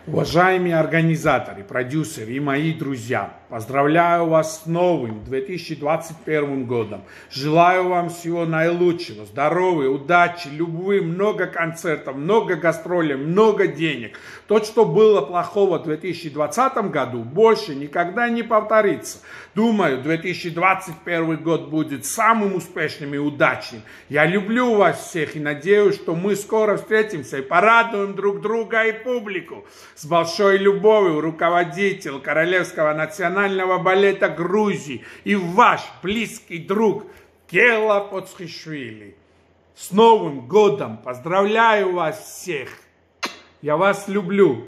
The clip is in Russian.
Уважаемые организаторы, продюсеры и мои друзья, поздравляю вас с новым 2021 годом. Желаю вам всего наилучшего, здоровья, удачи, любви, много концертов, много гастролей, много денег. То, что было плохого в 2020 году, больше никогда не повторится. Думаю, 2021 год будет самым успешным и удачным. Я люблю вас всех и надеюсь, что мы скоро встретимся и порадуем друг друга и публику. С большой любовью, руководитель Королевского национального балета Грузии и ваш близкий друг Гела Поцхишвили. С Новым годом! Поздравляю вас всех! Я вас люблю!